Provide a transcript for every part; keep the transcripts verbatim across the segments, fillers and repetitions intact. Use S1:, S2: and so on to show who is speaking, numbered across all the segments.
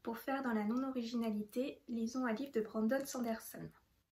S1: Pour faire dans la non-originalité, lisons un livre de Brandon Sanderson.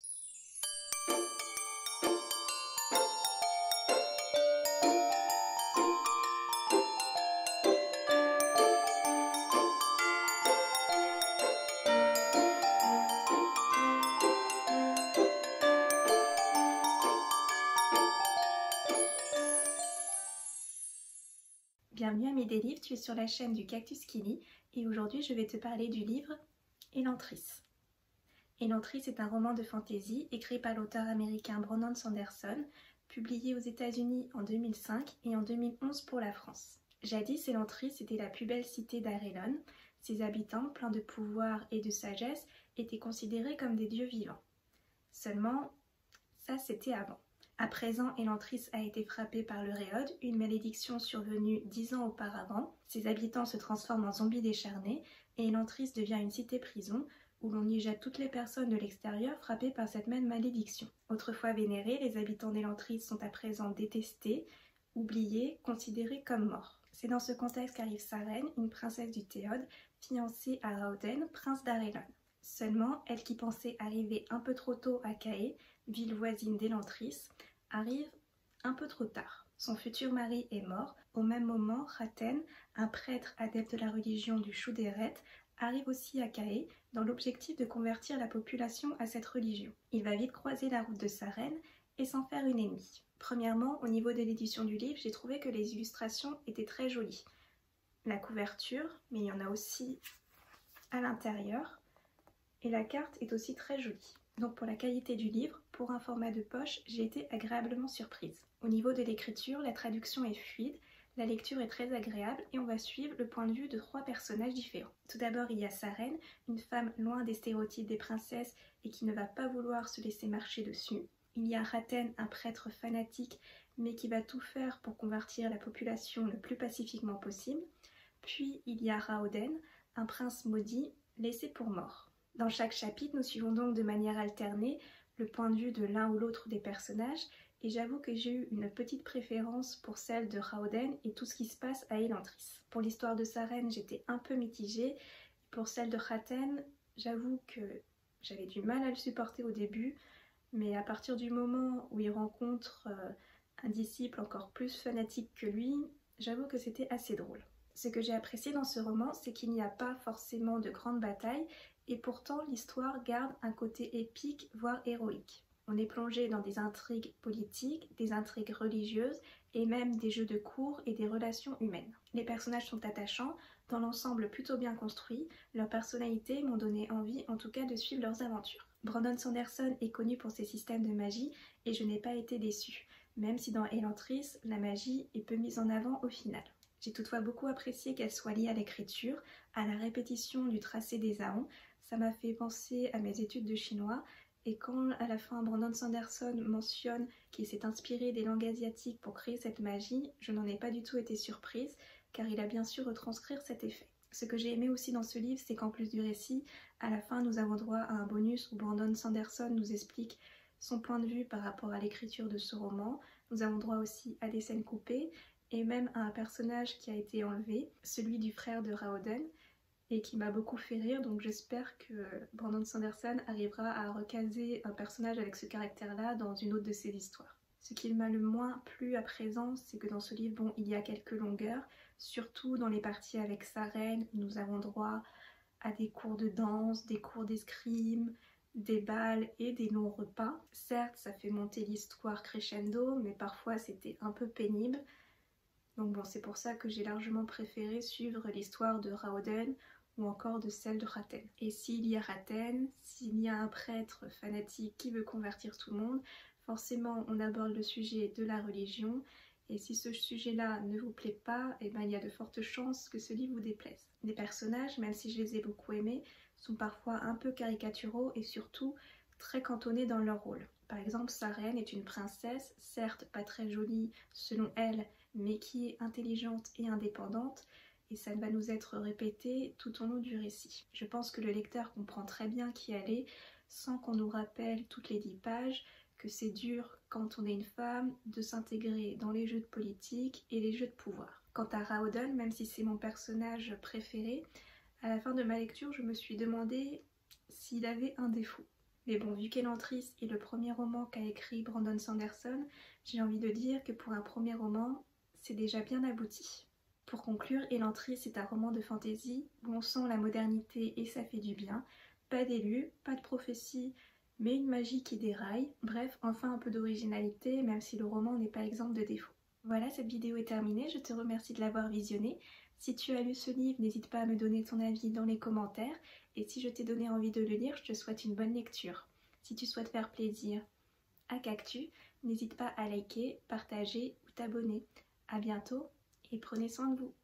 S1: Bienvenue à Mes Livres, tu es sur la chaîne du Cactus qui lit et aujourd'hui je vais te parler du livre Elantris. Elantris est un roman de fantasy écrit par l'auteur américain Brandon Sanderson, publié aux États-Unis en deux mille cinq et en deux mille onze pour la France. Jadis, Elantris était la plus belle cité d'Arelon. Ses habitants, pleins de pouvoir et de sagesse, étaient considérés comme des dieux vivants. Seulement, ça c'était avant. À présent, Elantris a été frappée par le Réode, une malédiction survenue dix ans auparavant. Ses habitants se transforment en zombies décharnés et Elantris devient une cité-prison où l'on y jette toutes les personnes de l'extérieur frappées par cette même malédiction. Autrefois vénérés, les habitants d'Elantris sont à présent détestés, oubliés, considérés comme morts. C'est dans ce contexte qu'arrive Sarene, une princesse du Théode, fiancée à Raoden, prince d'Arelon. Seulement, elle qui pensait arriver un peu trop tôt à Caë, ville voisine d'Elantris, arrive un peu trop tard. Son futur mari est mort. Au même moment, Raten, un prêtre adepte de la religion du Shuderet, arrive aussi à Caë dans l'objectif de convertir la population à cette religion. Il va vite croiser la route de Sarene et s'en faire une ennemie. Premièrement, au niveau de l'édition du livre, j'ai trouvé que les illustrations étaient très jolies. La couverture, mais il y en a aussi à l'intérieur, et la carte est aussi très jolie. Donc pour la qualité du livre, pour un format de poche, j'ai été agréablement surprise. Au niveau de l'écriture, la traduction est fluide, la lecture est très agréable et on va suivre le point de vue de trois personnages différents. Tout d'abord, il y a Sarene, une femme loin des stéréotypes des princesses et qui ne va pas vouloir se laisser marcher dessus. Il y a Raten, un prêtre fanatique mais qui va tout faire pour convertir la population le plus pacifiquement possible. Puis il y a Raoden, un prince maudit laissé pour mort. Dans chaque chapitre, nous suivons donc de manière alternée le point de vue de l'un ou l'autre des personnages et j'avoue que j'ai eu une petite préférence pour celle de Raoden et tout ce qui se passe à Elantris. Pour l'histoire de Sarene, j'étais un peu mitigée. Pour celle de Raten, j'avoue que j'avais du mal à le supporter au début, mais à partir du moment où il rencontre euh, un disciple encore plus fanatique que lui, j'avoue que c'était assez drôle. Ce que j'ai apprécié dans ce roman, c'est qu'il n'y a pas forcément de grandes batailles et pourtant l'histoire garde un côté épique, voire héroïque. On est plongé dans des intrigues politiques, des intrigues religieuses et même des jeux de cour et des relations humaines. Les personnages sont attachants, dans l'ensemble plutôt bien construits, leurs personnalités m'ont donné envie en tout cas de suivre leurs aventures. Brandon Sanderson est connu pour ses systèmes de magie et je n'ai pas été déçue, même si dans Elantris, la magie est peu mise en avant au final. J'ai toutefois beaucoup apprécié qu'elle soit liée à l'écriture, à la répétition du tracé des aons. Ça m'a fait penser à mes études de chinois et quand à la fin Brandon Sanderson mentionne qu'il s'est inspiré des langues asiatiques pour créer cette magie, je n'en ai pas du tout été surprise car il a bien su retranscrire cet effet. Ce que j'ai aimé aussi dans ce livre, c'est qu'en plus du récit, à la fin nous avons droit à un bonus où Brandon Sanderson nous explique son point de vue par rapport à l'écriture de ce roman. Nous avons droit aussi à des scènes coupées et même à un personnage qui a été enlevé, celui du frère de Raoden, et qui m'a beaucoup fait rire, donc j'espère que Brandon Sanderson arrivera à recaser un personnage avec ce caractère-là dans une autre de ses histoires. Ce qui m'a le moins plu à présent, c'est que dans ce livre, bon, il y a quelques longueurs, surtout dans les parties avec Sarene, nous avons droit à des cours de danse, des cours d'escrime, des bals et des longs repas. Certes, ça fait monter l'histoire crescendo, mais parfois c'était un peu pénible. Donc bon, c'est pour ça que j'ai largement préféré suivre l'histoire de Raoden ou encore de celle de Raten. Et s'il y a Raten, s'il y a un prêtre fanatique qui veut convertir tout le monde, forcément on aborde le sujet de la religion et si ce sujet-là ne vous plaît pas, eh ben, il y a de fortes chances que ce livre vous déplaise. Les personnages, même si je les ai beaucoup aimés, sont parfois un peu caricaturaux et surtout très cantonnés dans leur rôle. Par exemple, Sarene est une princesse, certes pas très jolie selon elle, mais qui est intelligente et indépendante, et ça va nous être répété tout au long du récit. Je pense que le lecteur comprend très bien qui elle est, sans qu'on nous rappelle toutes les dix pages que c'est dur quand on est une femme de s'intégrer dans les jeux de politique et les jeux de pouvoir. Quant à Raoden, même si c'est mon personnage préféré, À la fin de ma lecture, je me suis demandé s'il avait un défaut. Mais bon, vu qu'Elantris est le premier roman qu'a écrit Brandon Sanderson, j'ai envie de dire que pour un premier roman, c'est déjà bien abouti. Pour conclure, Elantris est un roman de fantaisie où on sent la modernité et ça fait du bien. Pas d'élus, pas de prophétie, mais une magie qui déraille. Bref, enfin un peu d'originalité, même si le roman n'est pas exempt de défauts. Voilà, cette vidéo est terminée, je te remercie de l'avoir visionnée. Si tu as lu ce livre, n'hésite pas à me donner ton avis dans les commentaires. Et si je t'ai donné envie de le lire, je te souhaite une bonne lecture. Si tu souhaites faire plaisir à Cactus, n'hésite pas à liker, partager ou t'abonner. À bientôt et prenez soin de vous.